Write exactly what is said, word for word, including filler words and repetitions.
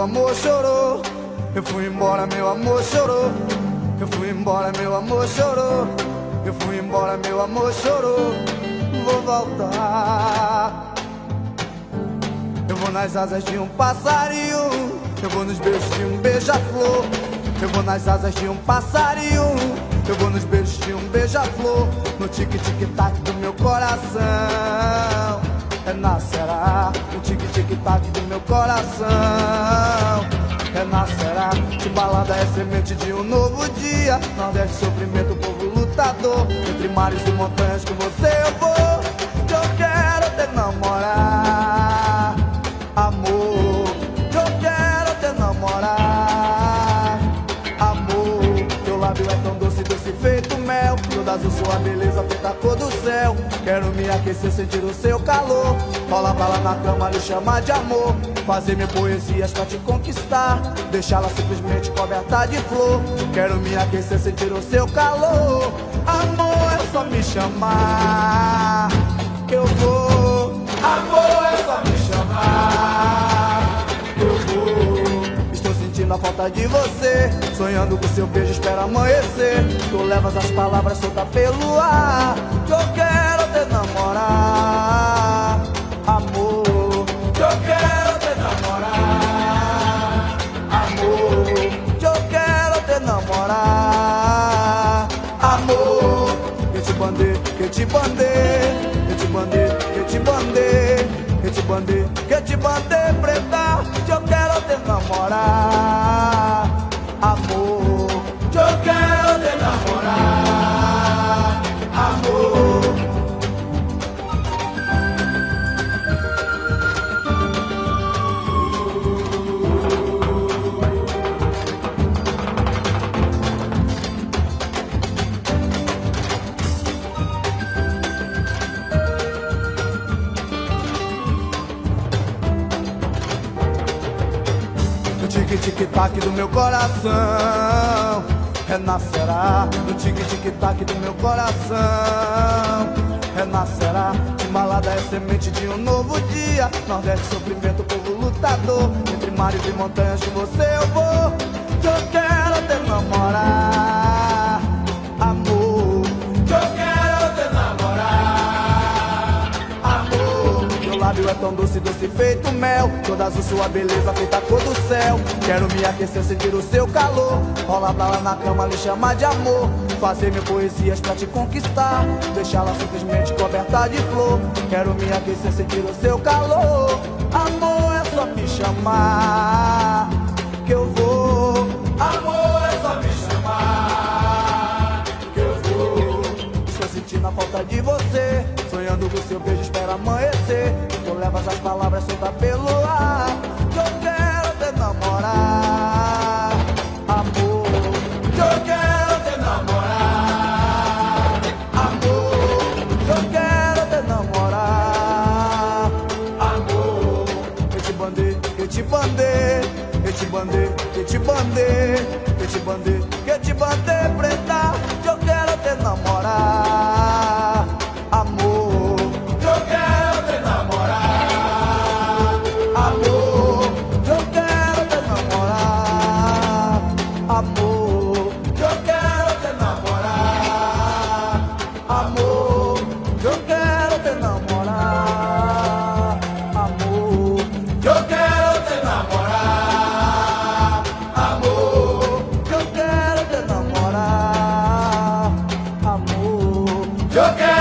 amor chorou. Eu fui embora, meu amor chorou. Eu fui embora, meu amor chorou. Eu fui embora, meu amor chorou. Vou voltar. Eu vou nas asas de um passarinho. Eu vou nos beijos de um beija-flor. Eu vou nas asas de um passarinho. Eu vou nos beijos de um beija-flor. No tic-tic-tac do meu coração. Renascerá no tic-tic-tac do meu coração. Renascerá, que balada é semente de um novo dia. Nordeste, sofrimento, povo lutador. Entre mares e montanhas com você eu vou. Que eu quero te namorar, amor. Que eu quero te namorar, amor. Teu lábio é tão doce, doce feito mel. Toda azul, sua beleza feita a cor do céu. Quero me aquecer, sentir o seu calor. Rola bala na cama, lhe chamar de amor. Fazer mil poesias pra te conquistar. Deixá-la simplesmente coberta de flor. Quero me aquecer, sentir o seu calor. Amor, é só me chamar que eu vou. Amor, é só me chamar que eu vou. Estou sentindo a falta de você. Sonhando com seu beijo, espero amanhecer. Tu levas as palavras soltas pelo ar. Que eu quero te namorar, amor. Que eu quero te namorar, amor. Que eu quero te namorar, amor. Que te bandei, que te bandei, que te bandei, que te bandei, que te bandei, que te bandei, preta. Que eu quero te namorar, amor. Que eu quero te namorar, amor. No tic-tic-tac do meu coração. Renascerá no tic-tic-tac do meu coração. Renascerá, de balada é semente de um novo dia. Nordeste, sofrimento, povo lutador. Entre mares e montanhas com você eu vou. Que eu quero te namorar, amor. Que eu quero te namorar, amor. Teu lábio é tão doce, doce feito mel. Toda azul, sua beleza feita a cor do céu. Quero me aquecer, sentir o seu calor. Rola bala na cama, lhe chamar de amor. Fazer mil poesias pra te conquistar. Deixá-la simplesmente coberta de flor. Quero me aquecer, sentir o seu calor. Amor, é só me chamar que eu vou. Amor, é só me chamar que eu vou. Estou sentindo a falta de você. Sonhando com seu beijo, espero amanhecer. Tu levas as palavras soltas pelo ar. Que eu quero te namorar, amor. Que eu quero te namorar, amor. Que eu quero te namorar, amor. Que te bandei, que te bandei, que te bandei, que te bandei, que te bandei, que te bandei, preta. Que eu quero te namorar, amor. Que eu quero te namorar, amor. Que eu quero te namorar, amor. Que eu quero te namorar, amor. Que eu quero te namorar, amor. Que eu quero te namorar, amor. Que eu quero te namorar, amor. Que eu quero